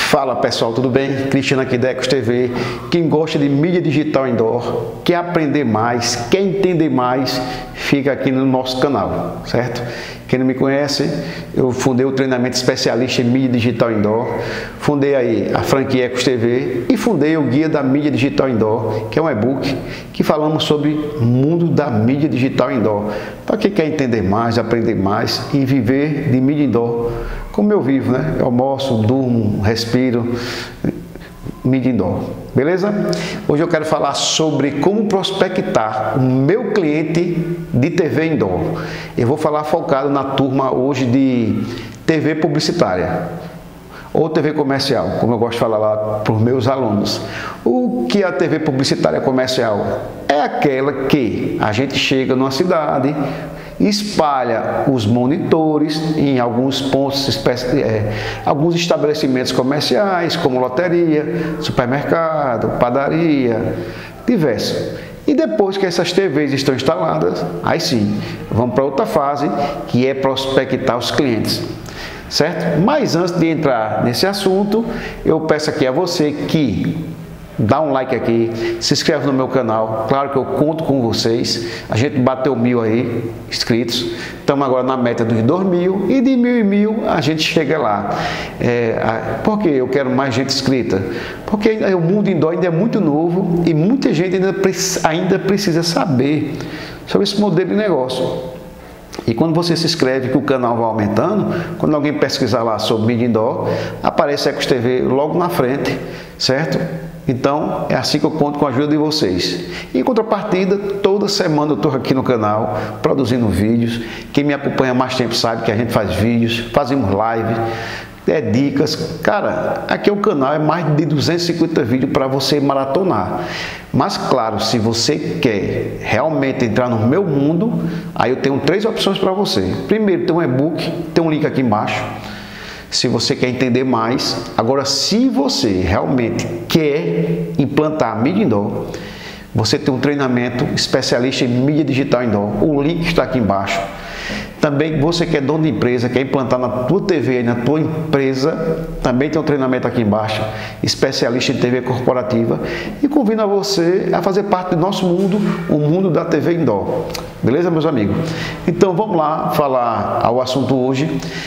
Fala pessoal, tudo bem? Cristiano aqui da Ecos TV. Quem gosta de mídia digital indoor, quer aprender mais, quer entender mais, fica aqui no nosso canal, certo? Quem não me conhece, eu fundei o treinamento especialista em mídia digital indoor, fundei aí a franquia Ecos TV e fundei o guia da mídia digital indoor, que é um e-book que falamos sobre o mundo da mídia digital indoor. Para quem quer entender mais, aprender mais e viver de mídia indoor, como eu vivo, né? Eu almoço, durmo, respiro, mídia indoor, beleza? Hoje eu quero falar sobre como prospectar o meu cliente de TV indoor. Eu vou falar focado na turma hoje de TV publicitária ou TV comercial, como eu gosto de falar lá para os meus alunos. O que é a TV publicitária comercial? É aquela que a gente chega numa cidade, espalha os monitores em alguns pontos, alguns estabelecimentos comerciais, como loteria, supermercado, padaria, diversos. E depois que essas TVs estão instaladas, aí sim, vamos para outra fase, que é prospectar os clientes. Certo? Mas antes de entrar nesse assunto, eu peço aqui a você que dá um like aqui, se inscreve no meu canal, claro que eu conto com vocês, a gente bateu 1000 aí, inscritos, estamos agora na meta dos 2000 e de 1000 em 1000 a gente chega lá. Por que eu quero mais gente inscrita? Porque o mundo indoor ainda é muito novo e muita gente ainda precisa saber sobre esse modelo de negócio. E quando você se inscreve, que o canal vai aumentando, quando alguém pesquisar lá sobre mídia indoor, aparece a Ecos TV logo na frente, certo? Então, é assim que eu conto com a ajuda de vocês. Em contrapartida, toda semana eu estou aqui no canal, produzindo vídeos. Quem me acompanha há mais tempo sabe que a gente faz vídeos, fazemos live, dicas. Cara, aqui o canal é mais de 250 vídeos para você maratonar. Mas, claro, se você quer realmente entrar no meu mundo, aí eu tenho 3 opções para você. Primeiro, tem um e-book, tem um link aqui embaixo. Se você quer entender mais. Agora, se você realmente quer implantar mídia indoor, você tem um treinamento especialista em mídia digital indoor. O link está aqui embaixo. Também você que é dono de empresa, quer implantar na tua TV, na tua empresa, também tem um treinamento aqui embaixo, especialista em TV corporativa. E convido a você a fazer parte do nosso mundo, o mundo da TV indoor. Beleza, meus amigos? Então, vamos lá falar ao assunto hoje.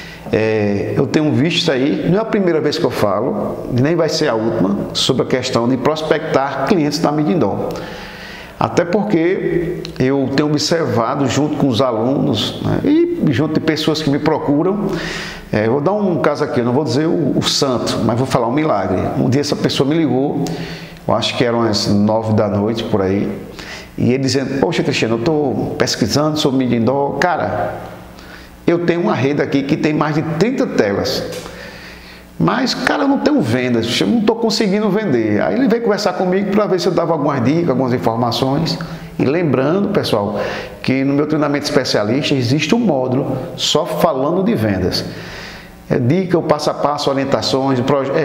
Eu tenho visto isso aí, não é a primeira vez que eu falo, nem vai ser a última, sobre a questão de prospectar clientes da mídia indoor. Até porque eu tenho observado junto com os alunos, né, e junto de pessoas que me procuram. Eu vou dar um caso aqui, eu não vou dizer o santo, mas vou falar um milagre. Um dia essa pessoa me ligou, eu acho que eram as 9 da noite por aí, e ele dizendo: poxa, Cristiano, eu estou pesquisando sobre mídia indoor. Cara, eu tenho uma rede aqui que tem mais de 30 telas. Mas, cara, eu não tenho vendas, eu não estou conseguindo vender. Aí ele veio conversar comigo para ver se eu dava algumas dicas, algumas informações. E lembrando, pessoal, que no meu treinamento especialista existe um módulo só falando de vendas. Dica, o passo a passo, orientações,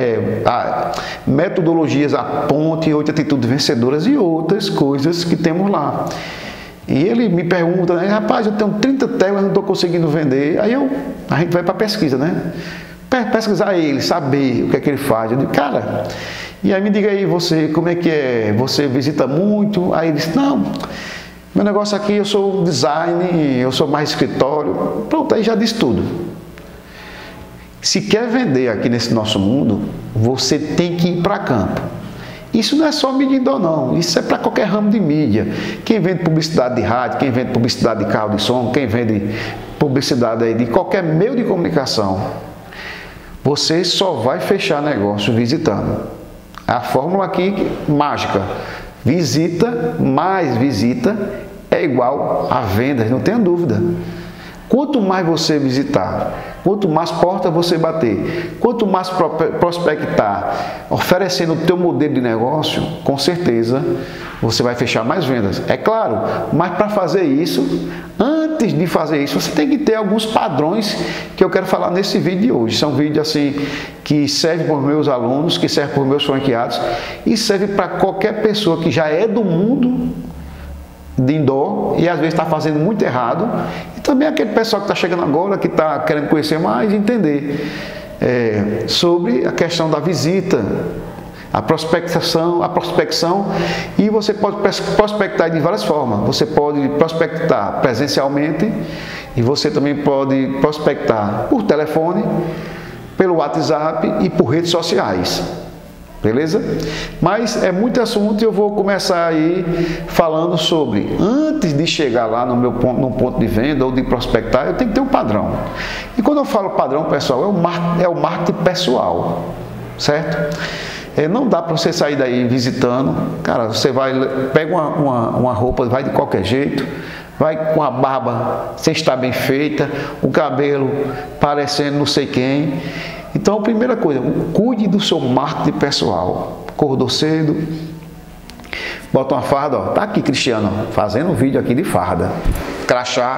metodologias, a ponte, 8 atitudes vencedoras e outras coisas que temos lá. E ele me pergunta, né, rapaz, eu tenho 30 telas, não estou conseguindo vender. Aí a gente vai para a pesquisa, né? Pesquisar ele, saber o que é que ele faz. Eu digo: cara, e aí me diga aí você, como é que é? Você visita muito? Aí ele disse: não, meu negócio aqui, eu sou design, eu sou mais escritório. Pronto, aí já disse tudo. Se quer vender aqui nesse nosso mundo, você tem que ir para campo. Isso não é só mídia indoor, não. Isso é para qualquer ramo de mídia. Quem vende publicidade de rádio, quem vende publicidade de carro de som, quem vende publicidade aí de qualquer meio de comunicação, você só vai fechar negócio visitando. A fórmula aqui, mágica: visita mais visita é igual a vendas, não tenha dúvida. Quanto mais você visitar, quanto mais porta você bater, quanto mais prospectar, oferecendo o teu modelo de negócio, com certeza você vai fechar mais vendas. É claro, mas para fazer isso, antes de fazer isso, você tem que ter alguns padrões que eu quero falar nesse vídeo de hoje. São vídeos assim que servem para os meus alunos, que servem para os meus franqueados e servem para qualquer pessoa que já é do mundo de indoor e às vezes está fazendo muito errado, e também aquele pessoal que está chegando agora, que está querendo conhecer mais e entender. sobre a questão da visita, a prospecção, e você pode prospectar de várias formas. Você pode prospectar presencialmente e você também pode prospectar por telefone, pelo WhatsApp e por redes sociais. Beleza? Mas é muito assunto e eu vou começar aí falando sobre, antes de chegar lá no ponto de venda ou de prospectar, eu tenho que ter um padrão. E quando eu falo padrão, pessoal, é o marketing pessoal, certo? Não dá para você sair daí visitando, cara, você pega uma roupa, vai de qualquer jeito, vai com a barba sem estar bem feita, o cabelo parecendo não sei quem. Então, a primeira coisa, cuide do seu marketing pessoal. Acordou cedo, bota uma farda, ó. Tá aqui, Cristiano, ó, fazendo um vídeo aqui de farda. Crachá.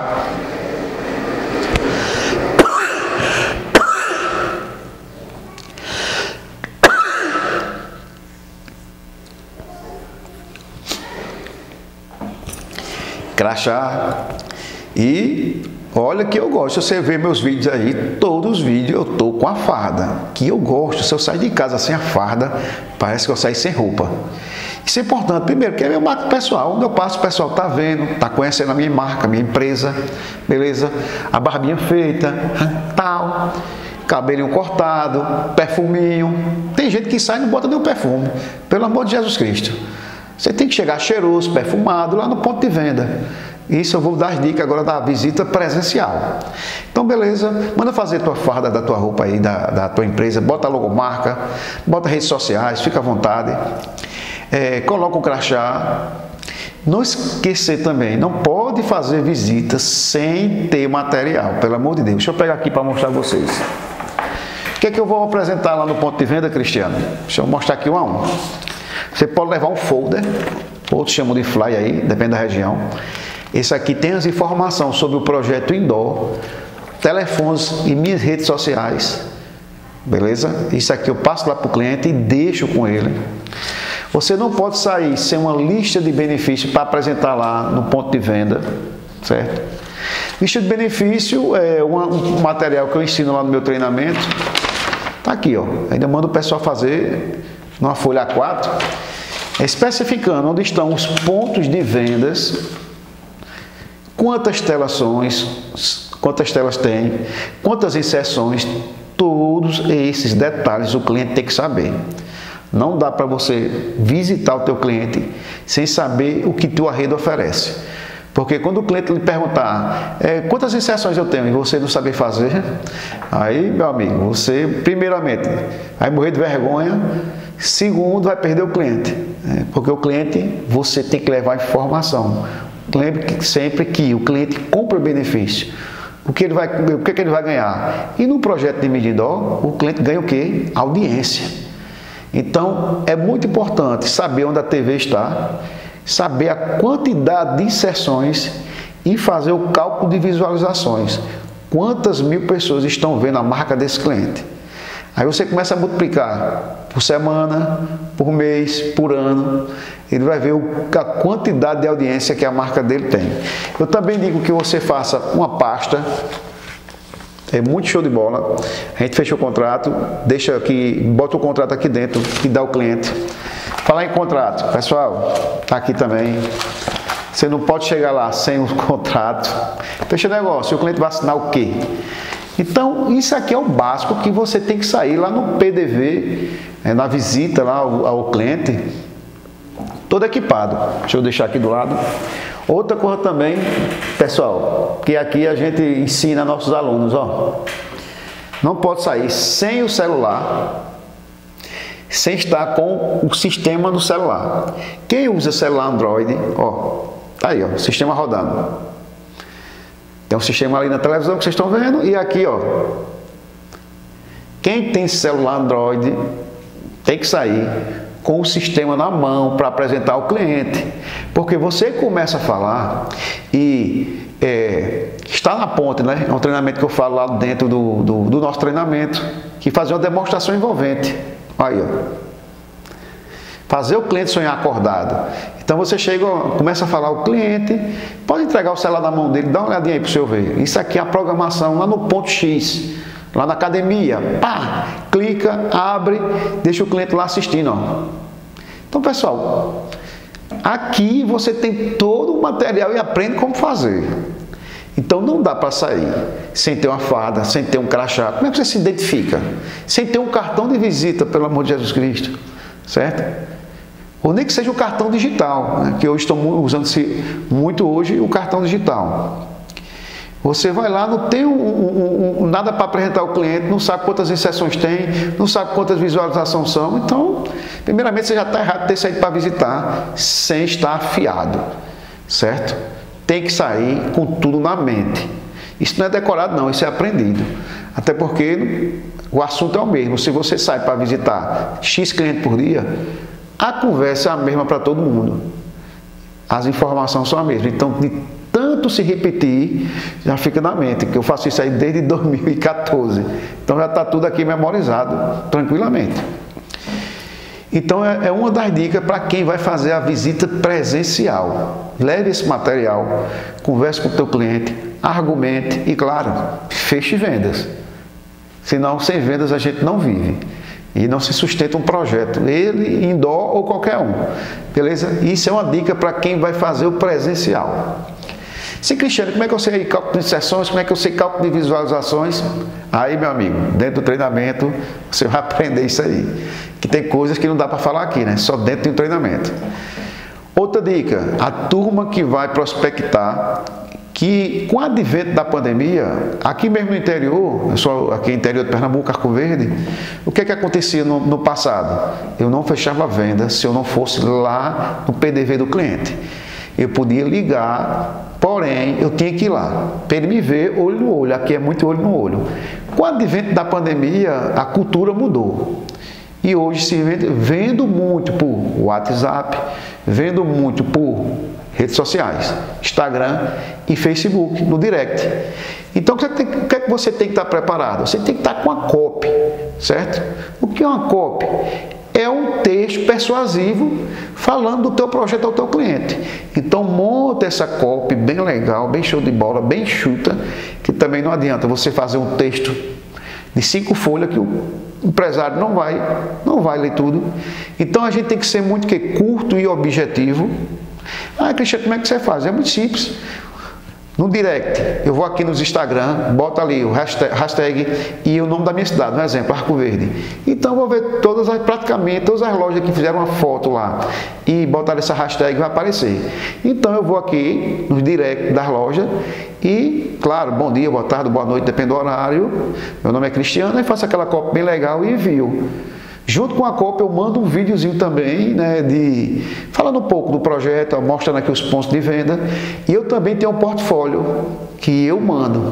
Crachá. E olha que eu gosto, se você ver meus vídeos aí, todos os vídeos eu tô com a farda, que eu gosto. Se eu sair de casa sem a farda, parece que eu saí sem roupa. Isso é importante, primeiro, que é meu marketing pessoal, onde eu passo, o pessoal tá vendo, tá conhecendo a minha marca, a minha empresa, beleza? A barbinha feita, tal, cabelinho cortado, perfuminho. Tem gente que sai e não bota nenhum perfume, pelo amor de Jesus Cristo. Você tem que chegar cheiroso, perfumado, lá no ponto de venda. Isso eu vou dar as dicas agora da visita presencial. Então, beleza, manda fazer tua farda da tua roupa aí, da tua empresa, bota a logomarca, bota redes sociais, fica à vontade. Coloca o crachá. Não esquecer também, não pode fazer visitas sem ter material, pelo amor de Deus. Deixa eu pegar aqui para mostrar a vocês. O que é que eu vou apresentar lá no ponto de venda, Cristiano? Deixa eu mostrar aqui um a um. Você pode levar um folder, outros chamam de fly aí, depende da região. Esse aqui tem as informações sobre o projeto indoor, telefones e minhas redes sociais, beleza? Isso aqui eu passo lá para o cliente e deixo com ele. Você não pode sair sem uma lista de benefícios para apresentar lá no ponto de venda, certo? Lista de benefício é um material que eu ensino lá no meu treinamento. Tá aqui, ó. Ainda mando o pessoal fazer numa folha A4, especificando onde estão os pontos de vendas, quantas telas tem, quantas inserções, todos esses detalhes o cliente tem que saber. Não dá para você visitar o teu cliente sem saber o que tua rede oferece. Porque quando o cliente lhe perguntar quantas inserções eu tenho e você não saber fazer, aí, meu amigo, você primeiramente vai morrer de vergonha, segundo, vai perder o cliente. Porque o cliente, você tem que levar informação. Lembre sempre que o cliente compra o benefício. O que ele vai ganhar? E no projeto de mídia indoor, o cliente ganha o quê? Audiência. Então, é muito importante saber onde a TV está, saber a quantidade de inserções e fazer o cálculo de visualizações. Quantas mil pessoas estão vendo a marca desse cliente? Aí você começa a multiplicar por semana, por mês, por ano. Ele vai ver a quantidade de audiência que a marca dele tem. Eu também digo que você faça uma pasta. É muito show de bola. A gente fecha o contrato, deixa aqui, bota o contrato aqui dentro e dá ao cliente. Falar em contrato, pessoal, tá aqui também. Você não pode chegar lá sem um contrato. Fecha o negócio, o cliente vai assinar o quê? Então, isso aqui é o básico que você tem que sair lá no PDV, na visita lá ao cliente, todo equipado. Deixa eu deixar aqui do lado. Outra coisa também, pessoal, que aqui a gente ensina nossos alunos, ó. Não pode sair sem o celular, sem estar com o sistema no celular. Quem usa celular Android, ó, tá aí, ó, sistema rodando. Tem um sistema ali na televisão que vocês estão vendo e aqui, ó. Quem tem celular Android tem que sair com o sistema na mão para apresentar ao cliente. Porque você começa a falar e está na ponte, né? É um treinamento que eu falo lá dentro do nosso treinamento, que fazer uma demonstração envolvente. Aí, ó. Fazer o cliente sonhar acordado. Então você chega, começa a falar ao cliente, pode entregar o celular na mão dele, dá uma olhadinha aí para o senhor ver. Isso aqui é a programação lá no ponto X, lá na academia, pá, clica, abre, deixa o cliente lá assistindo, ó. Então, pessoal, aqui você tem todo o material e aprende como fazer. Então não dá para sair sem ter uma farda, sem ter um crachá. Como é que você se identifica? Sem ter um cartão de visita, pelo amor de Jesus Cristo, certo? Ou nem que seja o cartão digital, né? Que hoje estão usando-se muito hoje o cartão digital. Você vai lá, não tem nada para apresentar ao cliente, não sabe quantas inserções tem, não sabe quantas visualizações são. Então, primeiramente, você já está errado de ter saído para visitar sem estar afiado, certo? Tem que sair com tudo na mente. Isso não é decorado, não, isso é aprendido. Até porque o assunto é o mesmo. Se você sai para visitar X clientes por dia, a conversa é a mesma para todo mundo. As informações são as mesmas. Então, de tanto se repetir, já fica na mente, que eu faço isso aí desde 2014. Então, já está tudo aqui memorizado, tranquilamente. Então, é uma das dicas para quem vai fazer a visita presencial. Leve esse material, converse com o teu cliente, argumente e, claro, feche vendas. Senão, sem vendas a gente não vive. E não se sustenta um projeto, ele, indoor ou qualquer um. Beleza? Isso é uma dica para quem vai fazer o presencial. Sim, Cristiano, como é que eu sei cálculo de sessões? Como é que eu sei cálculo de visualizações? Aí, meu amigo, dentro do treinamento, você vai aprender isso aí. Que tem coisas que não dá para falar aqui, né? Só dentro de um treinamento. Outra dica, a turma que vai prospectar, que com o advento da pandemia, aqui mesmo no interior, eu sou aqui no interior de Pernambuco, Arco Verde, o que é que acontecia no passado? Eu não fechava a venda se eu não fosse lá no PDV do cliente. Eu podia ligar, porém, eu tinha que ir lá, para ele me ver olho no olho. Aqui é muito olho no olho. Com o advento da pandemia, a cultura mudou. E hoje se vendo muito por WhatsApp, vendo muito por redes sociais, Instagram e Facebook, no direct. Então, o que é que você tem que estar preparado? Você tem que estar com a copy, certo? O que é uma copy? É um texto persuasivo falando do teu projeto ao teu cliente. Então, monta essa copy bem legal, bem show de bola, bem chuta, que também não adianta você fazer um texto de 5 folhas que o empresário não vai ler tudo. Então, a gente tem que ser muito curto e objetivo. Ah, Cristiano, como é que você faz? É muito simples. No direct, eu vou aqui nos Instagram, bota ali o hashtag e o nome da minha cidade, um exemplo, Arco Verde. Então eu vou ver praticamente todas as lojas que fizeram uma foto lá e botaram essa hashtag, vai aparecer. Então eu vou aqui nos direct das lojas e, claro, bom dia, boa tarde, boa noite, depende do horário. Meu nome é Cristiano e faço aquela cópia bem legal e envio. Junto com a cópia eu mando um videozinho também, né, falando um pouco do projeto, mostrando aqui os pontos de venda. E eu também tenho um portfólio que eu mando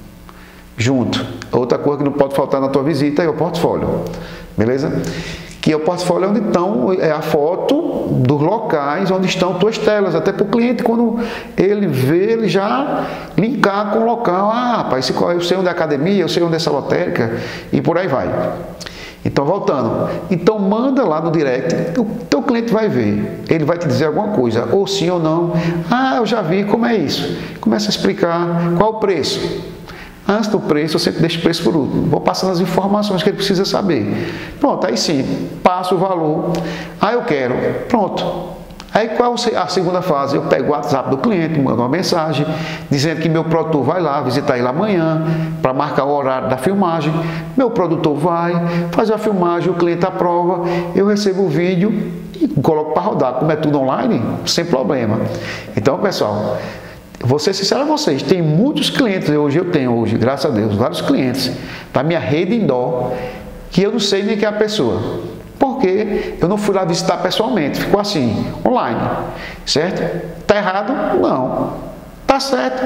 junto. Outra coisa que não pode faltar na tua visita é o portfólio, beleza? Que é o portfólio onde estão, é a foto dos locais onde estão tuas telas, até para o cliente, quando ele vê, ele já linkar com o local. Ah, rapaz, eu sei onde é a academia, eu sei onde é essa lotérica, e por aí vai. Então, voltando, então manda lá no direct, o teu cliente vai ver, ele vai te dizer alguma coisa, ou sim ou não. Ah, eu já vi, como é isso? Começa a explicar qual o preço. Antes do preço, eu sempre deixo o preço por último. Vou passando as informações que ele precisa saber. Pronto, aí sim, passo o valor. Ah, eu quero. Pronto. Aí qual a segunda fase? Eu pego o WhatsApp do cliente, mando uma mensagem dizendo que meu produtor vai lá visitar ele amanhã para marcar o horário da filmagem. Meu produtor vai, faz a filmagem, o cliente aprova, eu recebo o vídeo e coloco para rodar. Como é tudo online, sem problema. Então, pessoal, vou ser sincero a vocês, tem muitos clientes, eu tenho, graças a Deus, vários clientes da minha rede indoor que eu não sei nem quem é a pessoa. Porque eu não fui lá visitar pessoalmente, ficou assim, online, certo? Está errado? Não. Está certo?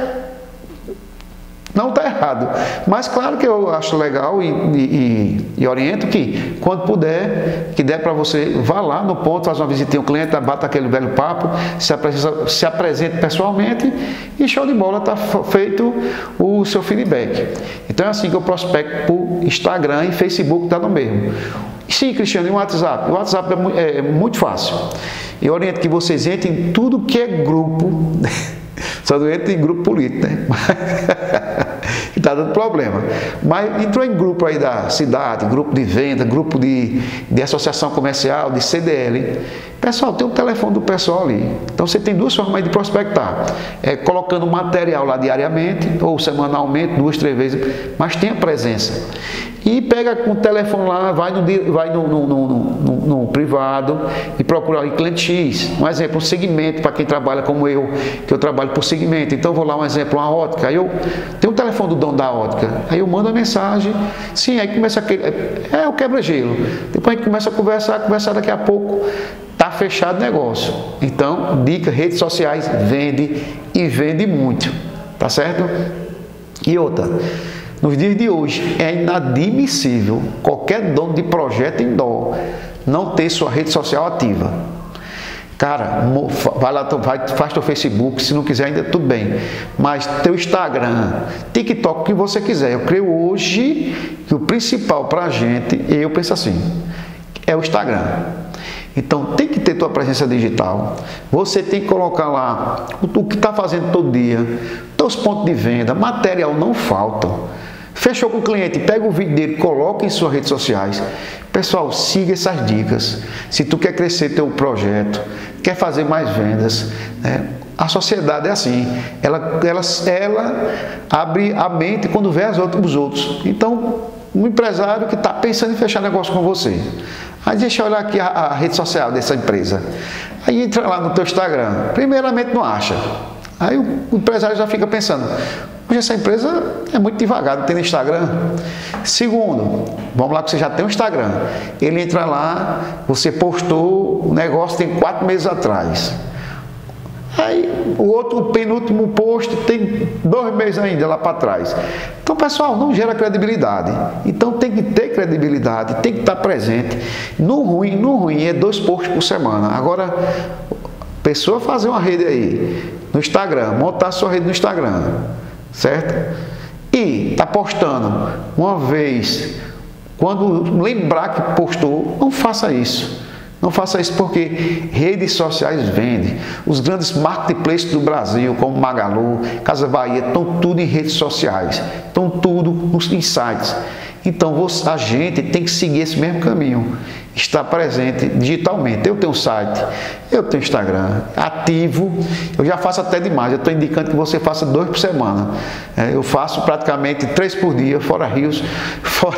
Não está errado. Mas claro que eu acho legal e oriento que quando puder, que der para você, vá lá no ponto, faz uma visitinha ao cliente, bata aquele velho papo, se apresente pessoalmente e show de bola, está feito o seu feedback. Então é assim que eu prospecto por Instagram e Facebook, está no mesmo. Sim, Cristiano, e o WhatsApp? O WhatsApp é muito fácil. Eu oriento que vocês entrem em tudo que é grupo, só não entrem em grupo político, né? está dando problema. Mas entrou em grupo aí da cidade, grupo de venda, grupo de associação comercial, de CDL. Pessoal, tem o telefone do pessoal ali. Então você tem duas formas de prospectar. Colocando material lá diariamente, ou semanalmente, 2, 3 vezes, mas tenha presença. E pega com o telefone lá, vai no privado e procura ali cliente X. Um exemplo, um segmento para quem trabalha como eu, que eu trabalho por segmento. Então eu vou lá, um exemplo, uma ótica. Aí eu tenho o telefone do dono da ótica. Aí eu mando a mensagem. Sim, aí começa aquele. O quebra-gelo. Depois a gente começa a conversar daqui a pouco. Está fechado o negócio. Então, dica, redes sociais, vende e vende muito. Tá certo? E outra. Nos dias de hoje, é inadmissível qualquer dono de projeto indoor não ter sua rede social ativa. Cara, vai lá, faz teu Facebook, se não quiser ainda tudo bem. Mas teu Instagram, TikTok, o que você quiser. Eu creio hoje que o principal para a gente, eu penso assim, é o Instagram. Então tem que ter tua presença digital. Você tem que colocar lá o que está fazendo todo dia, teus pontos de venda, material não falta. Fechou com o cliente, pega o vídeo dele, coloca em suas redes sociais. Pessoal, siga essas dicas. Se tu quer crescer teu projeto, quer fazer mais vendas, né? A sociedade é assim, ela abre a mente quando vê os outros. Então, um empresário que está pensando em fechar negócio com você, aí deixa eu olhar aqui a rede social dessa empresa. Aí entra lá no teu Instagram, primeiramente não acha. Aí o empresário já fica pensando, hoje essa empresa é muito devagar, não tem Instagram. Segundo, vamos lá que você já tem um Instagram. Ele entra lá, você postou o negócio tem 4 meses atrás. Aí o penúltimo post tem 2 meses ainda lá para trás. Então, pessoal, não gera credibilidade. Então tem que ter credibilidade, tem que estar presente. No ruim é 2 posts por semana. Agora, pessoa fazer uma rede aí no Instagram, montar sua rede no Instagram, certo? E tá postando uma vez, quando lembrar que postou, não faça isso. Não faça isso porque redes sociais vendem. Os grandes marketplaces do Brasil, como Magalu, Casa Bahia, estão tudo em redes sociais. Estão tudo em sites. Então a gente tem que seguir esse mesmo caminho. Estar presente digitalmente. Eu tenho um site, eu tenho Instagram, ativo. Eu já faço até demais. Eu estou indicando que você faça 2 por semana. Eu faço praticamente 3 por dia, fora rios, fora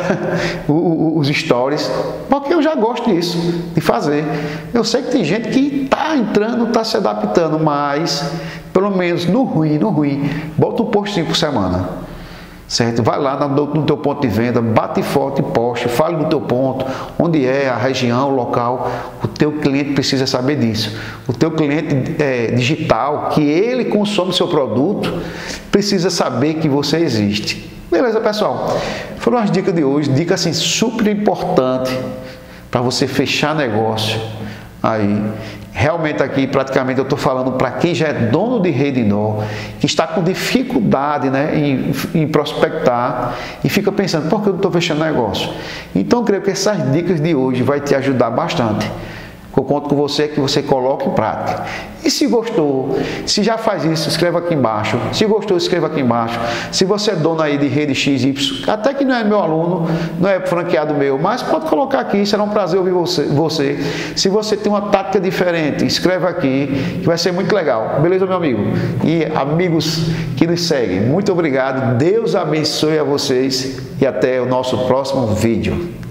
os stories, porque eu já gosto disso, de fazer. Eu sei que tem gente que está entrando, está se adaptando, mas pelo menos no ruim, bota um postinho por semana. Certo? Vai lá no teu ponto de venda, bate foto e poste, fale no teu ponto, onde é a região, o local. O teu cliente precisa saber disso. O teu cliente digital, que ele consome seu produto, precisa saber que você existe. Beleza, pessoal? Foram as dicas de hoje, dicas assim super importantes para você fechar negócio aí. Realmente aqui praticamente eu estou falando para quem já é dono de rede indoor, que está com dificuldade, né, em prospectar e fica pensando, por que eu não estou fechando negócio? Então eu creio que essas dicas de hoje vai te ajudar bastante. Eu conto com você que você coloque em prática. E se gostou, se já faz isso, escreva aqui embaixo. Se gostou, escreva aqui embaixo. Se você é dono aí de rede XY, até que não é meu aluno, não é franqueado meu, mas pode colocar aqui, será um prazer ouvir você. Se você tem uma tática diferente, escreva aqui, que vai ser muito legal. Beleza, meu amigo? E amigos que nos seguem, muito obrigado. Deus abençoe a vocês e até o nosso próximo vídeo.